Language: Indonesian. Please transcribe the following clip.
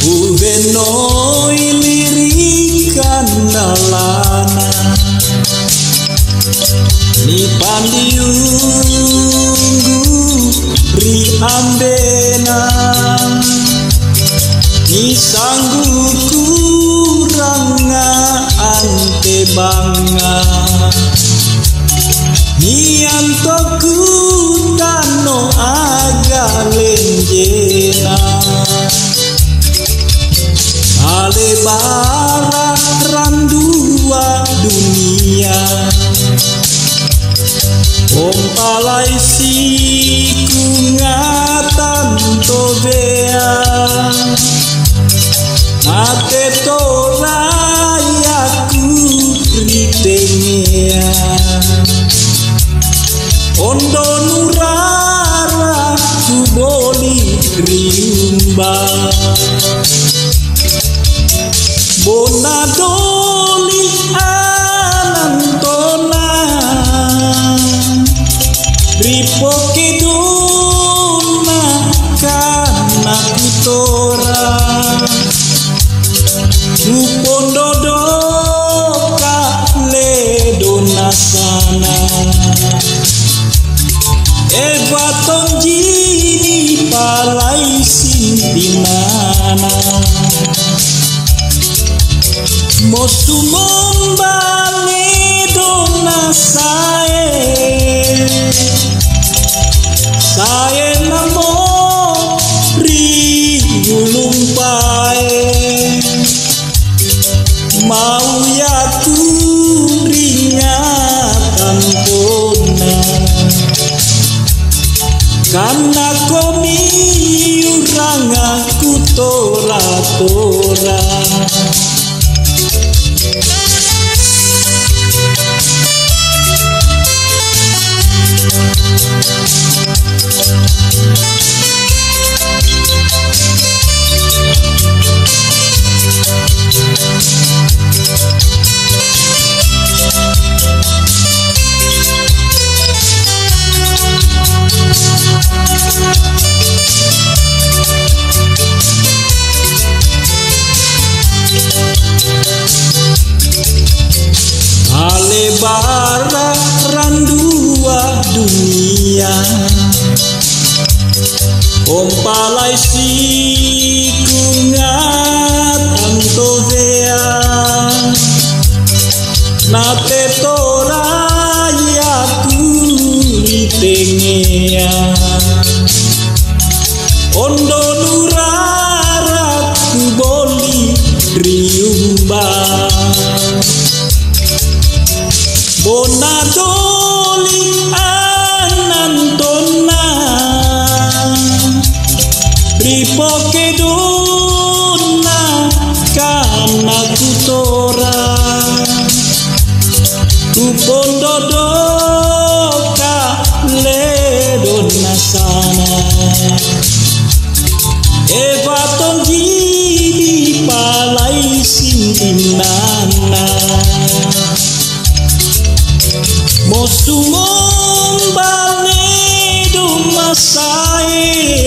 Bubenoi lirikan dalana ni pandiunggu ri ambena ni sanggu kuranga ante banga ni antoku tano aga lenjena alebara randua dunia ompalai siku ngatan tobea ate torayaku ritengea ondo nurara suboli riumba bona doli anantona ripoke dona kana kutora upondodo kale dona sana eva tonjini palai simpinana mosu mombale dona sae namo ri gulumpai mau ya kurinya tampona karena komi uranga kutora-tora alebara randua dunia ompalai siku ngatan tovea nate torayaku ritengea ondo nurara kuboli riumba bona doli anantona ripoke dona kana kutora kupondodo kale dona sana eva tonjini palai simpinana mosu mombale do masai